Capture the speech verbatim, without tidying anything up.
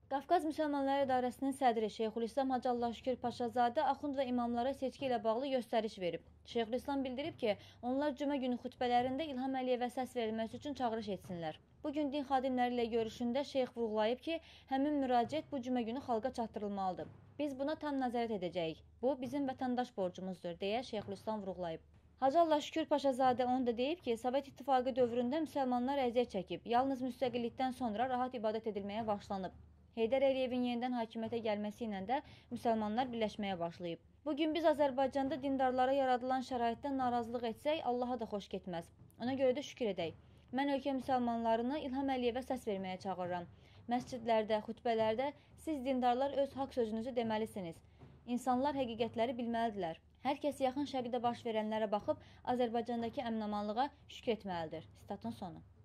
Qafqaz Müsəlmanları İdarəsinin sədri Şeyxülislam Hacı Allahşükür Paşazadə Axund və imamlara seçki ilə bağlı göstəriş verib. Şeyxülislam bildirib ki, onlar cümə günü xütbələrində İlham Əliyevə səs verilməsi üçün çağırış etsinlər. Bugün din xadimləri ilə görüşündə şeyx vurğulayıb ki, həmin müraciət bu cümə günü xalqa çatdırılmalıdır. Biz buna tam nəzarət edəcəyik. Bu, bizim vətəndaş borcumuzdur, deyə Şeyxülislam vurğulayıb. Hacı Allahşükür Paşazadə onu da deyib ki, Sovet İttifaqı dövründə müsəlmanlar əziyyət çəkib, yalnız müstəqillikdən sonra rahat ibadət edilməyə başlanıb. Heydər Əliyevin yenidən hakimiyyətə gəlməsi ilə də müsəlmanlar birləşməyə başlayıb. Bugün biz Azərbaycanda dindarlara yaradılan şəraitdən narazılıq etsək, Allaha da xoş getməz. Ona görə də şükür edək. Mən ölkə müsəlmanlarını İlham Əliyevə səs verməyə çağırıram. Məscidlərdə, xütbələrdə siz dindarlar öz haqq sözünüzü deməlisiniz. İnsanlar həqiqətləri bilməlidirlər. Hər kəs yaxın şərqdə baş verənlərə baxıb Azərbaycandakı əmin-amanlığa şükür etməlidir. Statın sonu.